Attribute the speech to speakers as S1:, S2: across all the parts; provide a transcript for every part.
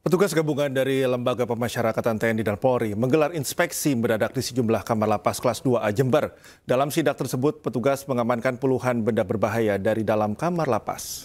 S1: Petugas gabungan dari Lembaga Pemasyarakatan TNI dan Polri menggelar inspeksi mendadak di sejumlah kamar lapas kelas 2A Jember. Dalam sidak tersebut, petugas mengamankan puluhan benda berbahaya dari dalam kamar lapas.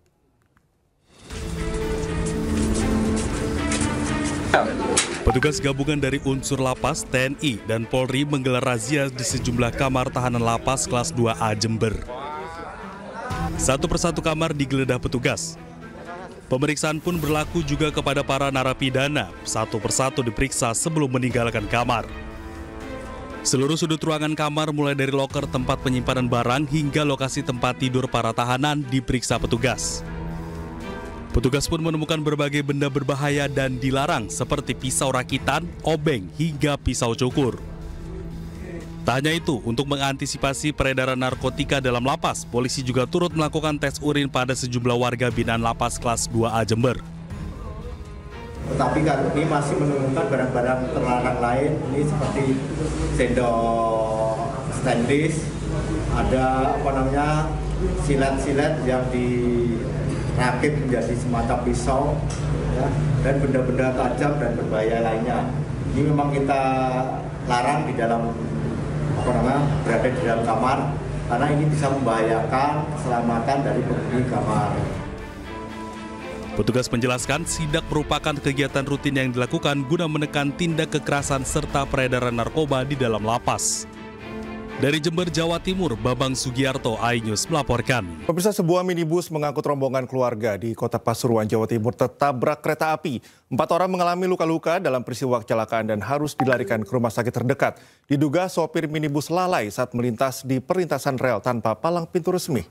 S2: Petugas gabungan dari unsur lapas, TNI, dan Polri menggelar razia di sejumlah kamar tahanan lapas kelas 2A Jember. Satu persatu kamar digeledah petugas. Pemeriksaan pun berlaku juga kepada para narapidana, satu persatu diperiksa sebelum meninggalkan kamar. Seluruh sudut ruangan kamar mulai dari loker tempat penyimpanan barang hingga lokasi tempat tidur para tahanan diperiksa petugas. Petugas pun menemukan berbagai benda berbahaya dan dilarang seperti pisau rakitan, obeng, hingga pisau cukur. Tak hanya itu, untuk mengantisipasi peredaran narkotika dalam lapas, polisi juga turut melakukan tes urin pada sejumlah warga binaan lapas kelas 2A Jember.
S3: Tetapi kami masih menemukan barang-barang terlarang lain, ini seperti sendok stainless, ada silet-silet yang dirakit menjadi semacam pisau, ya, dan benda-benda tajam dan berbahaya lainnya. Ini memang kita larang di dalam berada di dalam kamar karena ini bisa membahayakan keselamatan dari penghuni kamar.
S2: Petugas menjelaskan sidak merupakan kegiatan rutin yang dilakukan guna menekan tindak kekerasan serta peredaran narkoba di dalam lapas. Dari Jember, Jawa Timur, Babang Sugiarto, iNews melaporkan.
S1: Pemirsa, sebuah minibus mengangkut rombongan keluarga di Kota Pasuruan, Jawa Timur tertabrak kereta api. 4 orang mengalami luka-luka dalam peristiwa kecelakaan dan harus dilarikan ke rumah sakit terdekat. Diduga sopir minibus lalai saat melintas di perlintasan rel tanpa palang pintu resmi.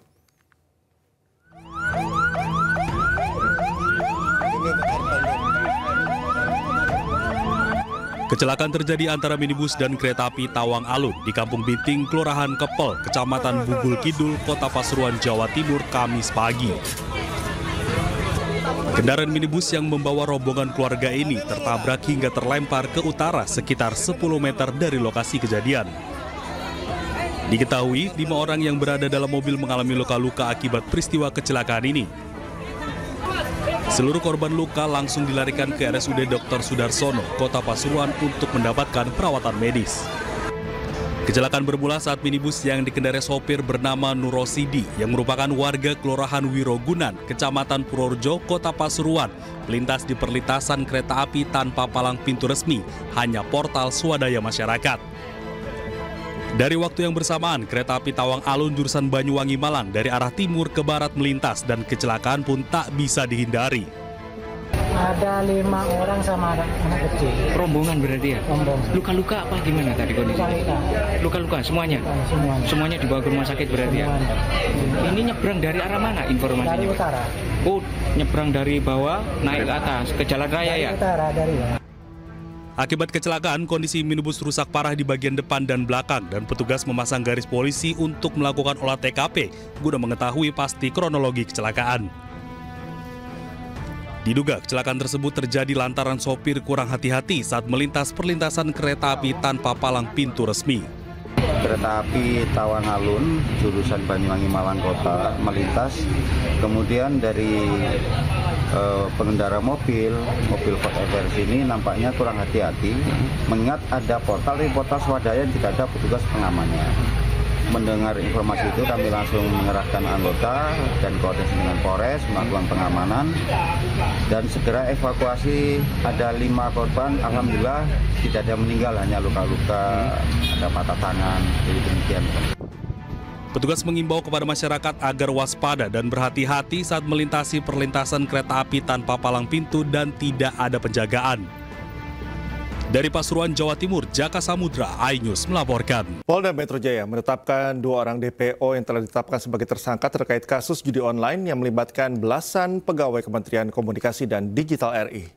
S2: Kecelakaan terjadi antara minibus dan kereta api Tawang Alun di Kampung Binting, Kelurahan Kepel, Kecamatan Bugul Kidul, Kota Pasuruan, Jawa Timur, Kamis pagi. Kendaraan minibus yang membawa rombongan keluarga ini tertabrak hingga terlempar ke utara sekitar 10 meter dari lokasi kejadian. Diketahui, 5 orang yang berada dalam mobil mengalami luka-luka akibat peristiwa kecelakaan ini. Seluruh korban luka langsung dilarikan ke RSUD Dr. Sudarsono, Kota Pasuruan untuk mendapatkan perawatan medis. Kecelakaan bermula saat minibus yang dikendarai sopir bernama Nurosidi yang merupakan warga Kelurahan Wirogunan, Kecamatan Purworejo, Kota Pasuruan, melintas di perlintasan kereta api tanpa palang pintu resmi, hanya portal swadaya masyarakat. Dari waktu yang bersamaan, kereta api Tawang Alun jurusan Banyuwangi Malang dari arah timur ke barat melintas dan kecelakaan pun tak bisa dihindari.
S4: Ada 5 orang sama anak kecil.
S5: Rombongan berarti ya?
S4: Rombongan.
S5: Luka-luka apa gimana tadi kondisinya? Luka-luka semuanya? Semuanya dibawa ke rumah sakit berarti ya? Ini nyebrang dari arah mana informasinya?
S4: Dari utara.
S5: Oh, nyebrang dari bawah naik ke atas, ke jalan raya ya?
S4: Dari utara, dari ya.
S2: Akibat kecelakaan, kondisi minibus rusak parah di bagian depan dan belakang dan petugas memasang garis polisi untuk melakukan olah TKP guna mengetahui pasti kronologi kecelakaan. Diduga kecelakaan tersebut terjadi lantaran sopir kurang hati-hati saat melintas perlintasan kereta api tanpa palang pintu resmi.
S6: Kereta api Tawang Alun jurusan Banyuwangi Malang Kota melintas, kemudian dari pengendara mobil Ford Everest ini nampaknya kurang hati-hati, mengingat ada portal swadaya yang tidak ada petugas pengamannya. Mendengar informasi itu kami langsung mengerahkan anggota dan koordinasi dengan Polres melakukan pengamanan dan segera evakuasi. Ada 5 korban, alhamdulillah tidak ada yang meninggal, hanya luka-luka, ada patah tangan, jadi demikian.
S2: Petugas mengimbau kepada masyarakat agar waspada dan berhati-hati saat melintasi perlintasan kereta api tanpa palang pintu dan tidak ada penjagaan. Dari Pasuruan, Jawa Timur, Jaka Samudra, iNews melaporkan.
S1: Polda Metro Jaya menetapkan 2 orang DPO yang telah ditetapkan sebagai tersangka terkait kasus judi online yang melibatkan belasan pegawai Kementerian Komunikasi dan Digital RI.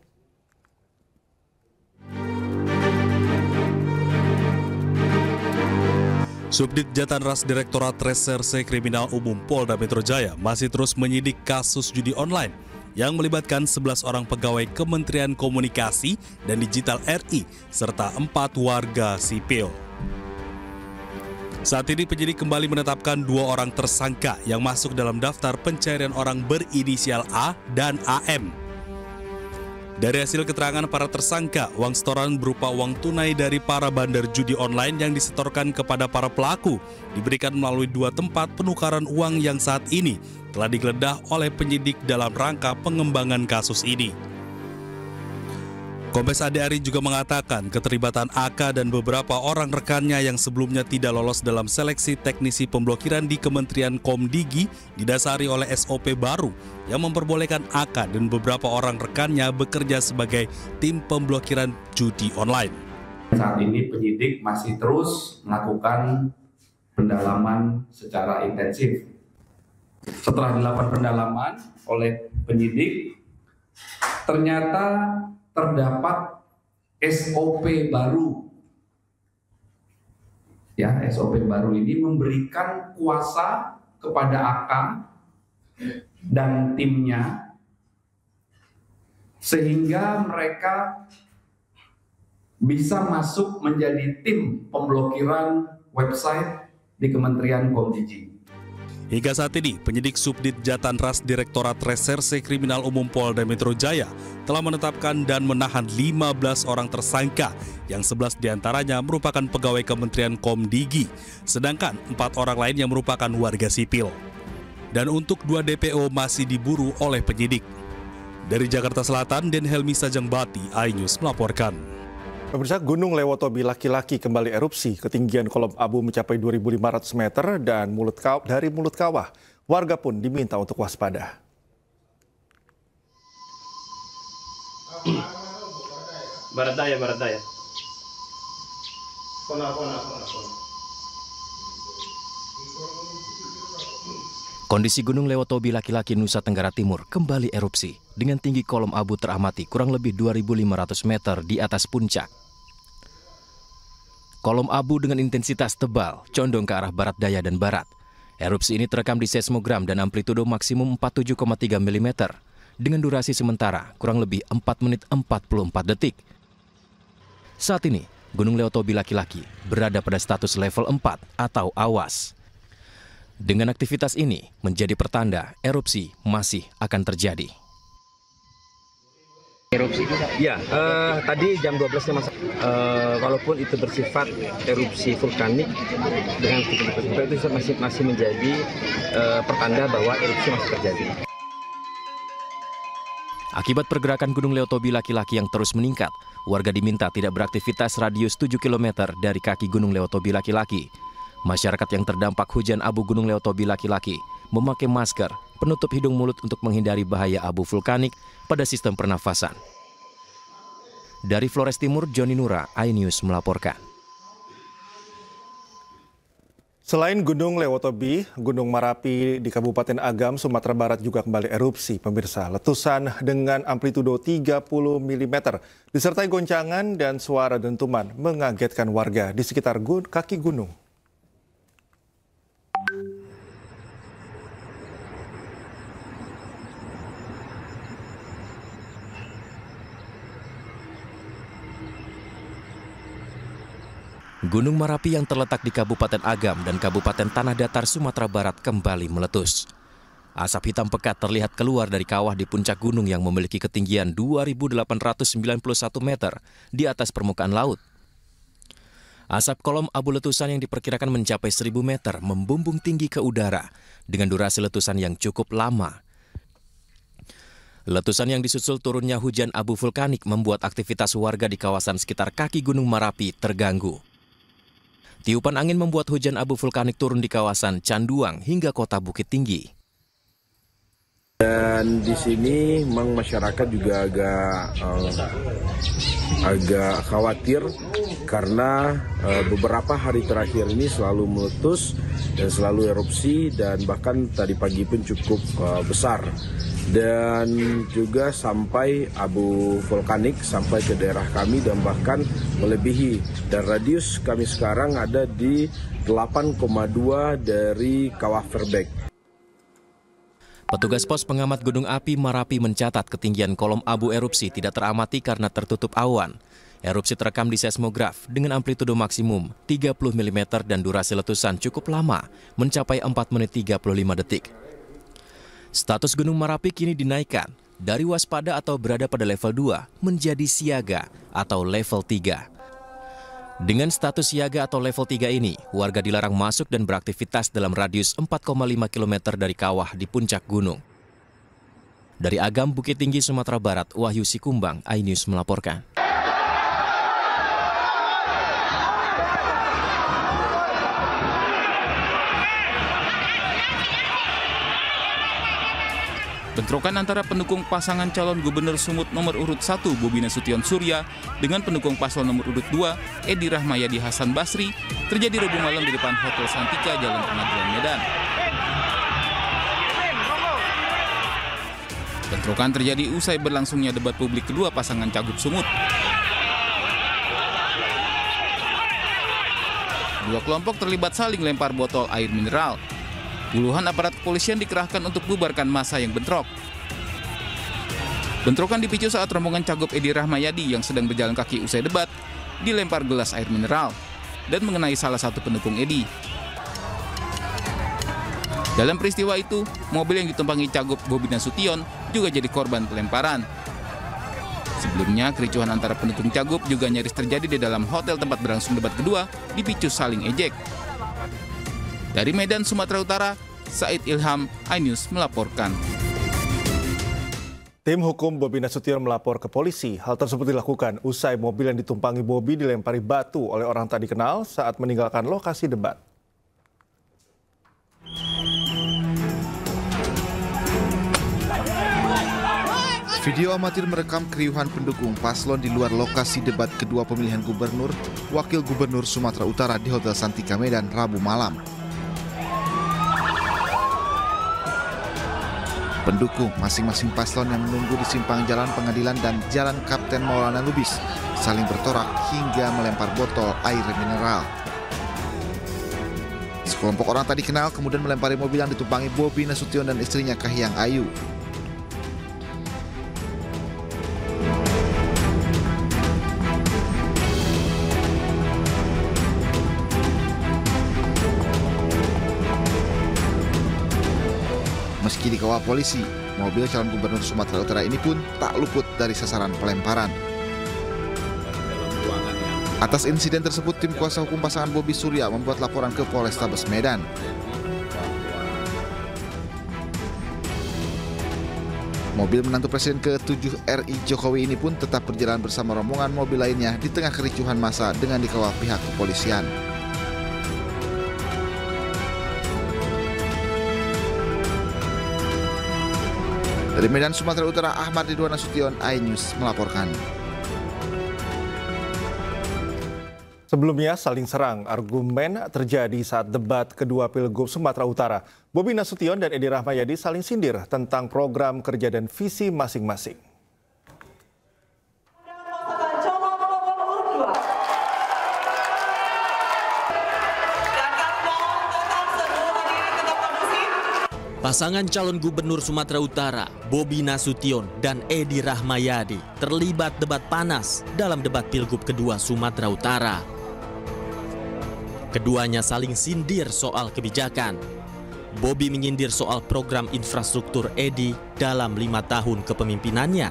S2: Subdit Jatanras Direktorat Reserse Kriminal Umum Polda Metro Jaya masih terus menyidik kasus judi online yang melibatkan 11 orang pegawai Kementerian Komunikasi dan Digital RI serta 4 warga sipil. Saat ini penyidik kembali menetapkan 2 orang tersangka yang masuk dalam daftar pencarian orang berinisial A dan AM. Dari hasil keterangan para tersangka, uang setoran berupa uang tunai dari para bandar judi online yang disetorkan kepada para pelaku diberikan melalui 2 tempat penukaran uang yang saat ini telah digeledah oleh penyidik dalam rangka pengembangan kasus ini. Kombes Ade Ari juga mengatakan keterlibatan AK dan beberapa orang rekannya yang sebelumnya tidak lolos dalam seleksi teknisi pemblokiran di Kementerian Komdigi didasari oleh SOP baru yang memperbolehkan AK dan beberapa orang rekannya bekerja sebagai tim pemblokiran judi online.
S7: Saat ini penyidik masih terus melakukan pendalaman secara intensif. Setelah dilakukan pendalaman oleh penyidik, ternyata terdapat SOP baru. Ya, SOP baru ini memberikan kuasa kepada AK dan timnya sehingga mereka bisa masuk menjadi tim pemblokiran website di Kementerian Komdigi.
S2: Hingga saat ini, penyidik Subdit Jatanras Direktorat Reserse Kriminal Umum Polda Metro Jaya telah menetapkan dan menahan 15 orang tersangka, yang 11 diantaranya merupakan pegawai Kementerian Komdigi, sedangkan 4 orang lain yang merupakan warga sipil. Dan untuk 2 DPO masih diburu oleh penyidik. Dari Jakarta Selatan, Den Helmi Sajangbati, iNews melaporkan.
S1: Pemirsa, Gunung Lewotobi laki-laki kembali erupsi. Ketinggian kolom abu mencapai 2.500 meter dan dari mulut kawah. Warga pun diminta untuk waspada.
S8: Barat daya.
S9: Kondisi Gunung Lewotobi laki-laki Nusa Tenggara Timur kembali erupsi dengan tinggi kolom abu teramati kurang lebih 2.500 meter di atas puncak. Kolom abu dengan intensitas tebal condong ke arah barat daya dan barat. Erupsi ini terekam di seismogram dan amplitudo maksimum 47,3 mm dengan durasi sementara kurang lebih 4 menit 44 detik. Saat ini, Gunung Lewotobi laki-laki berada pada status level 4 atau awas. Dengan aktivitas ini menjadi pertanda erupsi masih akan terjadi.
S8: Erupsi ya, tadi jam 12 masa. Walaupun itu bersifat erupsi vulkanik dengan aktivitas itu masih menjadi pertanda bahwa erupsi masih terjadi.
S9: Akibat pergerakan Gunung Lewotobi laki-laki yang terus meningkat, warga diminta tidak beraktivitas radius 7 km dari kaki Gunung Lewotobi laki-laki. Masyarakat yang terdampak hujan abu Gunung Lewotobi laki-laki memakai masker, penutup hidung mulut untuk menghindari bahaya abu vulkanik pada sistem pernafasan. Dari Flores Timur, Joni Nura, iNews melaporkan.
S1: Selain Gunung Lewotobi, Gunung Marapi di Kabupaten Agam, Sumatera Barat juga kembali erupsi. Pemirsa, letusan dengan amplitudo 30 mm disertai goncangan dan suara dentuman mengagetkan warga di sekitar kaki gunung.
S9: Gunung Marapi yang terletak di Kabupaten Agam dan Kabupaten Tanah Datar, Sumatera Barat kembali meletus. Asap hitam pekat terlihat keluar dari kawah di puncak gunung yang memiliki ketinggian 2.891 meter di atas permukaan laut. Asap kolom abu letusan yang diperkirakan mencapai 1.000 meter membumbung tinggi ke udara dengan durasi letusan yang cukup lama. Letusan yang disusul turunnya hujan abu vulkanik membuat aktivitas warga di kawasan sekitar kaki Gunung Marapi terganggu. Tiupan angin membuat hujan abu vulkanik turun di kawasan Canduang hingga kota Bukit Tinggi.
S10: Dan di sini memang masyarakat juga agak khawatir karena beberapa hari terakhir ini selalu meletus dan selalu erupsi dan bahkan tadi pagi pun cukup besar. Dan juga sampai abu vulkanik sampai ke daerah kami dan bahkan melebihi. Dan radius kami sekarang ada di 8,2 dari kawah Verbeek.
S9: Petugas pos pengamat Gunung Api Marapi mencatat ketinggian kolom abu erupsi tidak teramati karena tertutup awan. Erupsi terekam di seismograf dengan amplitudo maksimum 30 mm dan durasi letusan cukup lama, mencapai 4 menit 35 detik. Status Gunung Marapi kini dinaikkan dari waspada atau berada pada level 2 menjadi siaga atau level 3. Dengan status siaga atau level 3 ini, warga dilarang masuk dan beraktivitas dalam radius 4,5 km dari kawah di puncak gunung. Dari Agam, Bukit Tinggi, Sumatera Barat, Wahyu Sikumbang, iNews melaporkan.
S11: Bentrokan antara pendukung pasangan calon gubernur Sumut nomor urut 1 Bobi Nasution Surya dengan pendukung paslon nomor urut 2 Edi Rahmayadi Hasan Basri terjadi Rabu malam di depan Hotel Santika, Jalan Pengadilan, Medan. Bentrokan terjadi usai berlangsungnya debat publik kedua pasangan cagup Sumut. Dua kelompok terlibat saling lempar botol air mineral. Puluhan aparat kepolisian dikerahkan untuk bubarkan massa yang bentrok. Bentrokan dipicu saat rombongan cagup Edi Rahmayadi yang sedang berjalan kaki usai debat dilempar gelas air mineral dan mengenai salah satu pendukung Edi. Dalam peristiwa itu, mobil yang ditumpangi cagup Bobi Nasution juga jadi korban pelemparan. Sebelumnya, kericuhan antara pendukung cagup juga nyaris terjadi di dalam hotel tempat berlangsung debat kedua dipicu saling ejek. Dari Medan, Sumatera Utara, Said Ilham, iNews melaporkan.
S1: Tim hukum Bobi Nasution melapor ke polisi. Hal tersebut dilakukan usai mobil yang ditumpangi Bobi dilempari batu oleh orang tak dikenal saat meninggalkan lokasi debat.
S12: Video amatir merekam keriuhan pendukung paslon di luar lokasi debat kedua pemilihan gubernur, wakil gubernur Sumatera Utara di Hotel Santika, Medan, Rabu malam. Pendukung masing-masing paslon yang menunggu di simpang Jalan Pengadilan dan Jalan Kapten Maulana Lubis saling bertorak hingga melempar botol air mineral. Sekelompok orang tak dikenal kemudian melempari mobil yang ditumpangi Bobi Nasution dan istrinya Kahiyang Ayu. Meski dikawal polisi, mobil calon gubernur Sumatera Utara ini pun tak luput dari sasaran pelemparan. Atas insiden tersebut, tim kuasa hukum pasangan Bobi Surya membuat laporan ke Polrestabes Medan. Mobil menantu Presiden ke-7 RI Jokowi ini pun tetap berjalan bersama rombongan mobil lainnya di tengah kericuhan massa dengan dikawal pihak kepolisian. Dari Medan, Sumatera Utara, Ahmad Ridwan Nasution, iNews melaporkan.
S1: Sebelumnya saling serang argumen terjadi saat debat kedua Pilgub Sumatera Utara. Bobi Nasution dan Edi Rahmayadi saling sindir tentang program kerja dan visi masing-masing.
S13: Pasangan calon gubernur Sumatera Utara, Bobi Nasution dan Edi Rahmayadi terlibat debat panas dalam debat Pilgub kedua Sumatera Utara. Keduanya saling sindir soal kebijakan. Bobi menyindir soal program infrastruktur Edi dalam 5 tahun kepemimpinannya.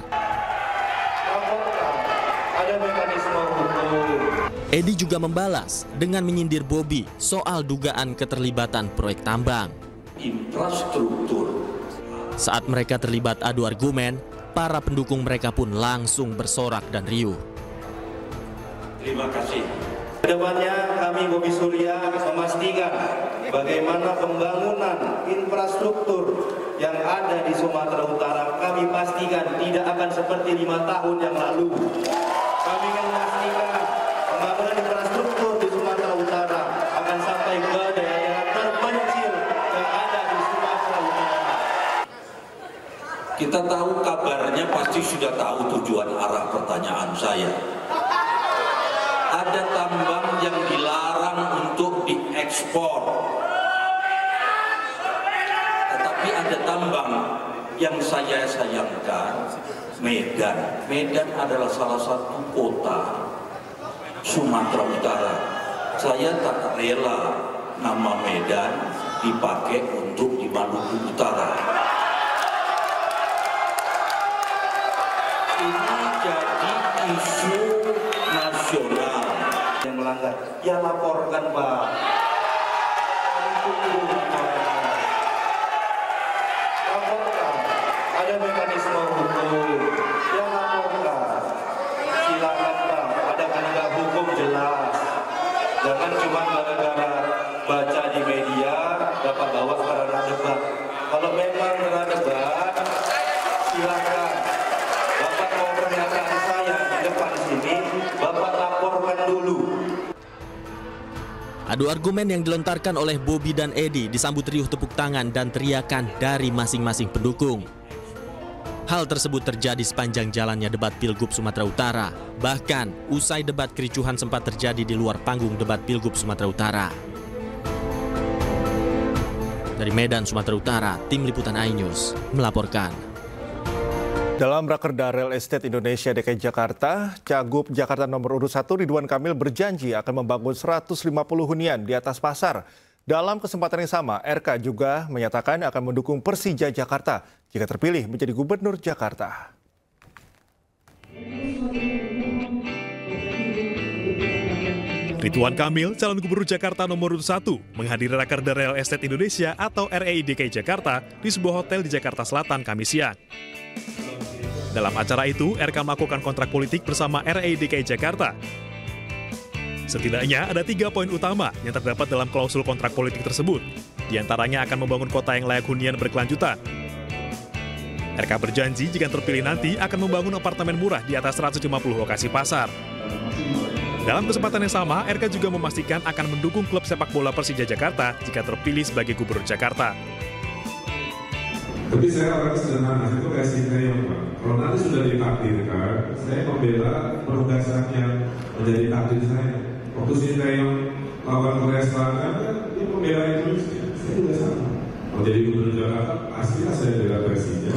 S13: Edi juga membalas dengan menyindir Bobi soal dugaan keterlibatan proyek tambang.
S14: Infrastruktur.
S13: Saat mereka terlibat adu argumen, para pendukung mereka pun langsung bersorak dan riuh.
S14: Terima kasih. Kedepannya kami Bobi Surya memastikan bagaimana pembangunan infrastruktur yang ada di Sumatera Utara kami pastikan tidak akan seperti 5 tahun yang lalu. Kami ingin memastikan pembangunan infrastruktur di Sumatera Utara akan sampai ke daerah terpencil yang ada di Sumatera Utara. Kita tahu kabarnya pasti sudah tahu tujuan arah pertanyaan saya. Ada tambang yang dilarang untuk diekspor. Tetapi ada tambang yang saya sayangkan, Medan. Medan adalah salah satu kota Sumatera Utara. Saya tak rela nama Medan dipakai untuk di Maluku Utara. melanggar, ya laporkan Pak. Laporkan, ada mekanisme hukum, ya laporkan. Silakan Pak, ada penegak hukum jelas. Jangan cuma gara-gara baca di media, Bapak bawa ke ranah debat. Kalau memang ranah debat, silakan. Bapak mau pernyataan saya di depan sini, Bapak laporkan dulu.
S13: Adu argumen yang dilontarkan oleh Bobi dan Edi disambut riuh tepuk tangan dan teriakan dari masing-masing pendukung. Hal tersebut terjadi sepanjang jalannya debat Pilgub Sumatera Utara. Bahkan, usai debat kericuhan sempat terjadi di luar panggung debat Pilgub Sumatera Utara. Dari Medan, Sumatera Utara, Tim Liputan iNews melaporkan.
S1: Dalam Rakerda Real Estate Indonesia DKI Jakarta, Cagup Jakarta nomor urut 1 Ridwan Kamil berjanji akan membangun 150 hunian di atas pasar. Dalam kesempatan yang sama, RK juga menyatakan akan mendukung Persija Jakarta jika terpilih menjadi Gubernur Jakarta.
S2: Ridwan Kamil, calon Gubernur Jakarta nomor urut 1, menghadiri Rakerda Real Estate Indonesia atau REI DKI Jakarta di sebuah hotel di Jakarta Selatan Kamis siang. Dalam acara itu, RK melakukan kontrak politik bersama REI DKI Jakarta. Setidaknya ada 3 poin utama yang terdapat dalam klausul kontrak politik tersebut. Di antaranya akan membangun kota yang layak hunian berkelanjutan. RK berjanji jika terpilih nanti akan membangun apartemen murah di atas 150 lokasi pasar. Dalam kesempatan yang sama, RK juga memastikan akan mendukung klub sepak bola Persija Jakarta jika terpilih sebagai Gubernur Jakarta.
S15: Tapi saya orang sederhana, itu kayak Sinteyong Pak. Kalau nanti sudah ditakdirkan, saya membela penugasan yang menjadi takdir saya. Waktu Sinteyong lawan Korea Selatan, kan dia membela Indonesia. Saya juga sama. Kalau jadi Gubernur Jakarta, pastilah saya bela Persija.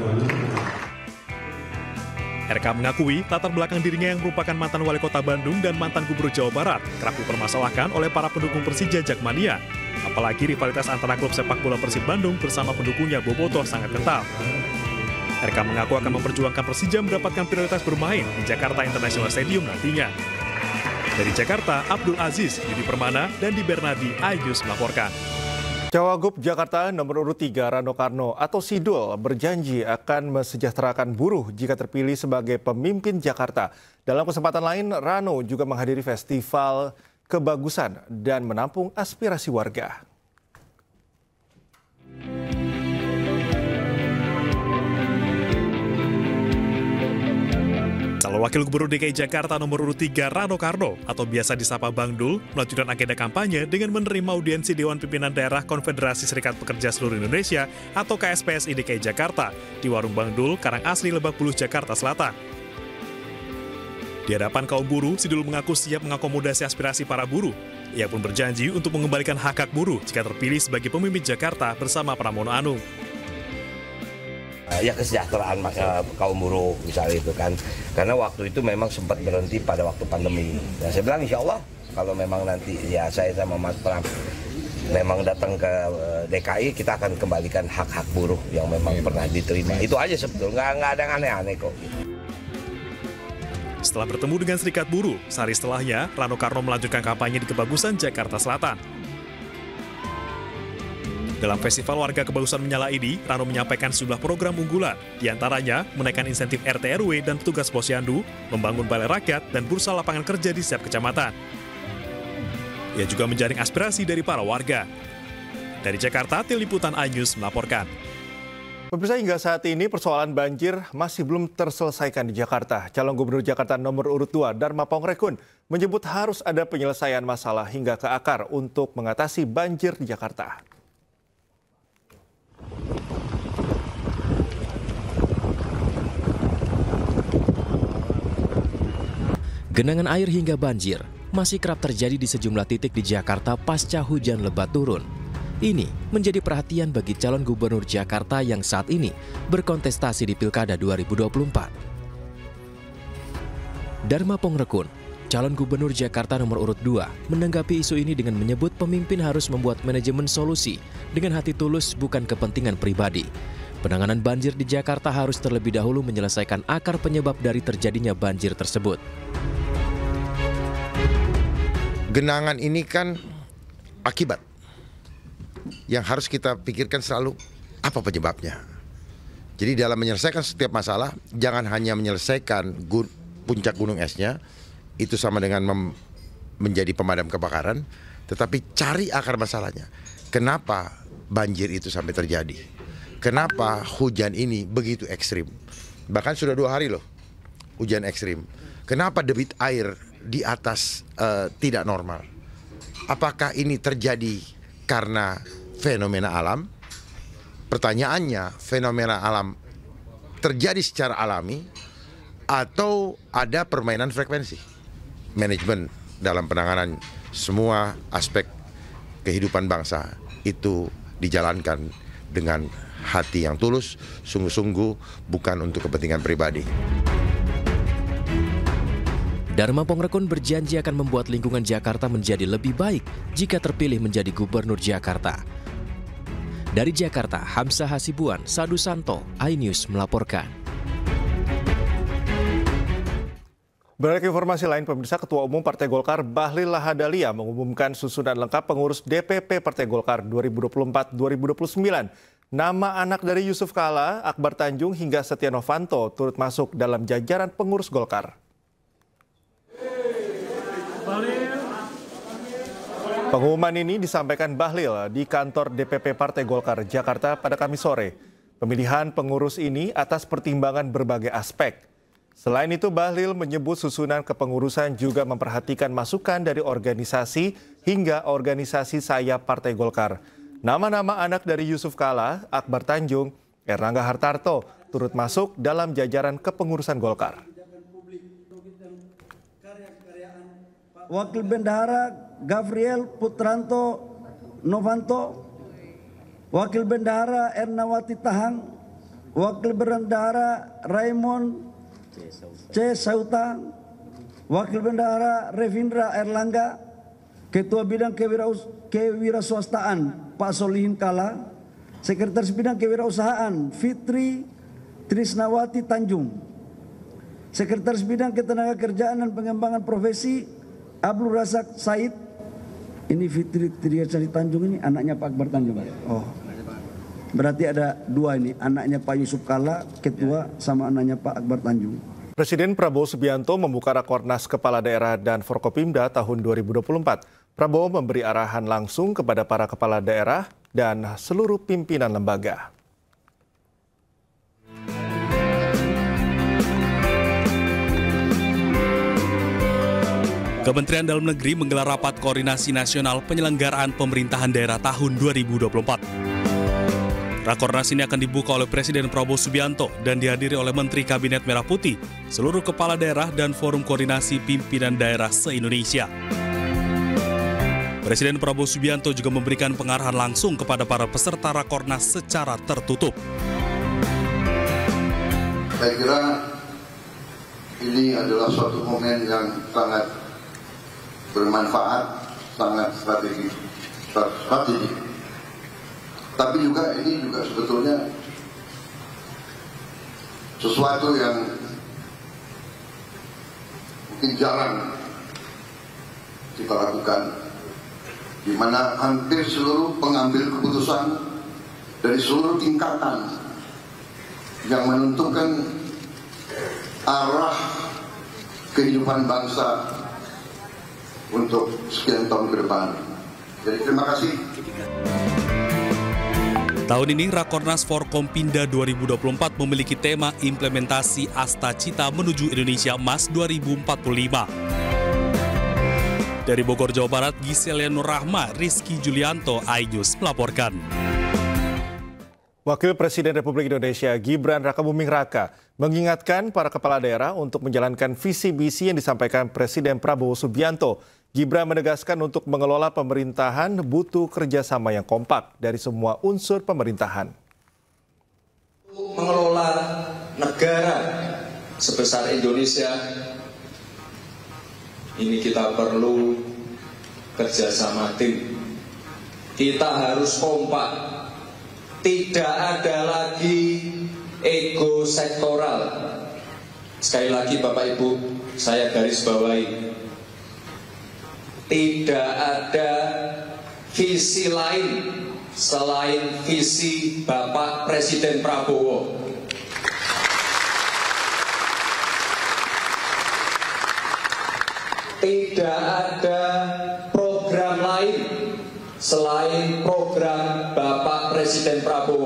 S2: RK mengakui latar belakang dirinya yang merupakan mantan wali kota Bandung dan mantan gubernur Jawa Barat kerap dipermasalahkan oleh para pendukung Persija Jakmania. Apalagi rivalitas antara klub sepak bola Persib Bandung bersama pendukungnya Bobotoh sangat kental. RK mengaku akan memperjuangkan Persija mendapatkan prioritas bermain di Jakarta International Stadium nantinya. Dari Jakarta, Abdul Aziz, Yudi Permana, dan Di Bernardi, iNews melaporkan.
S1: Cawagup Jakarta nomor urut 3 Rano Karno atau Sidul berjanji akan mesejahterakan buruh jika terpilih sebagai pemimpin Jakarta. Dalam kesempatan lain, Rano juga menghadiri festival kebagusan dan menampung aspirasi warga.
S2: Calon Wakil Gubernur DKI Jakarta nomor urut 3 Rano Karno atau biasa disapa Bang Dul melanjutkan agenda kampanye dengan menerima audiensi Dewan Pimpinan Daerah Konfederasi Serikat Pekerja Seluruh Indonesia atau KSPSI DKI Jakarta di Warung Bang Dul, Karangasri, Lebak Bulus, Jakarta Selatan. Di hadapan kaum buruh, Sidul mengaku siap mengakomodasi aspirasi para buruh. Ia pun berjanji untuk mengembalikan hak-hak buruh jika terpilih sebagai pemimpin Jakarta bersama Pramono Anung.
S16: Ya kesejahteraan kaum buruh misalnya itu kan, karena waktu itu memang sempat berhenti pada waktu pandemi. Nah, saya bilang insya Allah kalau memang nanti ya saya sama Mas Pram memang datang ke DKI, kita akan kembalikan hak-hak buruh yang memang pernah diterima. Itu aja sebetulnya, nggak ada yang aneh-aneh kok.
S2: Setelah bertemu dengan Serikat Buruh, sehari setelahnya Rano Karno melanjutkan kampanye di Kebagusan, Jakarta Selatan. Dalam Festival Warga Kebagusan Menyala ini, Rano menyampaikan sejumlah program unggulan, diantaranya menaikkan insentif RT RW dan petugas posyandu, membangun balai rakyat, dan bursa lapangan kerja di setiap kecamatan. Ia juga menjaring aspirasi dari para warga. Dari Jakarta, Tim Liputan iNews melaporkan.
S1: Pemirsa, hingga saat ini persoalan banjir masih belum terselesaikan di Jakarta. Calon Gubernur Jakarta nomor urut 2 Dharma Pongrekun menyebut harus ada penyelesaian masalah hingga ke akar untuk mengatasi banjir di Jakarta.
S9: Genangan air hingga banjir masih kerap terjadi di sejumlah titik di Jakarta pasca hujan lebat turun. Ini menjadi perhatian bagi calon gubernur Jakarta yang saat ini berkontestasi di Pilkada 2024. Dharma Pongrekun, calon gubernur Jakarta nomor urut 2, menanggapi isu ini dengan menyebut pemimpin harus membuat manajemen solusi dengan hati tulus bukan kepentingan pribadi. Penanganan banjir di Jakarta harus terlebih dahulu menyelesaikan akar penyebab dari terjadinya banjir tersebut.
S17: Genangan ini kan akibat yang harus kita pikirkan selalu apa penyebabnya. Jadi dalam menyelesaikan setiap masalah, jangan hanya menyelesaikan puncak gunung esnya, itu sama dengan menjadi pemadam kebakaran, tetapi cari akar masalahnya. Kenapa banjir itu sampai terjadi? Kenapa hujan ini begitu ekstrim? Bahkan sudah 2 hari loh hujan ekstrim. Kenapa debit air di atas tidak normal? Apakah ini terjadi karena fenomena alam? Pertanyaannya, fenomena alam terjadi secara alami atau ada permainan frekuensi? Manajemen dalam penanganan semua aspek kehidupan bangsa itu dijalankan dengan hati yang tulus, sungguh-sungguh, bukan untuk kepentingan pribadi.
S9: Dharma Pongrekun berjanji akan membuat lingkungan Jakarta menjadi lebih baik jika terpilih menjadi Gubernur Jakarta. Dari Jakarta, Hamzah Hasibuan, Sadu Santo, iNews melaporkan.
S1: Beralih ke informasi lain, pemirsa, Ketua Umum Partai Golkar Bahlil Lahadalia mengumumkan susunan lengkap pengurus DPP Partai Golkar 2024-2029. Nama anak dari Yusuf Kala, Akbar Tanjung hingga Setia Novanto turut masuk dalam jajaran pengurus Golkar. Pengumuman ini disampaikan Bahlil di kantor DPP Partai Golkar Jakarta pada Kamis sore. Pemilihan pengurus ini atas pertimbangan berbagai aspek. Selain itu, Bahlil menyebut susunan kepengurusan juga memperhatikan masukan dari organisasi hingga organisasi sayap Partai Golkar. Nama-nama anak dari Yusuf Kala, Akbar Tanjung, Erlangga Hartarto turut masuk dalam jajaran kepengurusan Golkar.
S18: Wakil Bendahara Gabriel Putranto Novanto, Wakil Bendahara Ernawati Tahang, Wakil Bendahara Raymond C. Sauta, Wakil Bendahara Revindra Erlangga, Ketua Bidang Kewirausahaan Pak Solihin Kala, Sekretaris Bidang Kewirausahaan Fitri Trisnawati Tanjung, Sekretaris Bidang Ketenagakerjaan dan Pengembangan Profesi Abdul Razak Said. Ini Fitri Trisnawati Tanjung ini anaknya Pak Akbar Tanjung. Oh, berarti ada 2 ini, anaknya Pak Yusuf Kala, ketua, sama anaknya Pak Akbar Tanjung.
S1: Presiden Prabowo Subianto membuka Rakornas Kepala Daerah dan Forkopimda tahun 2024. Prabowo memberi arahan langsung kepada para kepala daerah dan seluruh pimpinan lembaga.
S2: Kementerian Dalam Negeri menggelar rapat koordinasi nasional penyelenggaraan pemerintahan daerah tahun 2024. Rakornas ini akan dibuka oleh Presiden Prabowo Subianto dan dihadiri oleh Menteri Kabinet Merah Putih, seluruh kepala daerah dan forum koordinasi pimpinan daerah se-Indonesia. Presiden Prabowo Subianto juga memberikan pengarahan langsung kepada para peserta Rakornas secara tertutup.
S19: Saya kira ini adalah suatu momen yang sangat bermanfaat, sangat strategis. Tapi juga ini juga sebetulnya sesuatu yang mungkin jarang kita lakukan, di mana hampir seluruh pengambil keputusan dari seluruh tingkatan yang menentukan arah kehidupan bangsa untuk sekian tahun ke depan. Jadi terima kasih.
S2: Tahun ini Rakornas Forkompinda 2024 memiliki tema implementasi Asta Cita menuju Indonesia Emas 2045. Dari Bogor, Jawa Barat, Giselle Nur Rahma, Rizky Julianto, iNews melaporkan.
S1: Wakil Presiden Republik Indonesia Gibran Rakabuming Raka mengingatkan para kepala daerah untuk menjalankan visi misi yang disampaikan Presiden Prabowo Subianto. Gibran menegaskan untuk mengelola pemerintahan butuh kerjasama yang kompak dari semua unsur pemerintahan.
S20: Mengelola negara sebesar Indonesia, ini kita perlu kerjasama tim. Kita harus kompak, tidak ada lagi ego sektoral. Sekali lagi Bapak Ibu, saya garis bawahi. tidak ada visi lain selain visi Bapak Presiden Prabowo. Tidak ada program lain selain program Bapak Presiden Prabowo.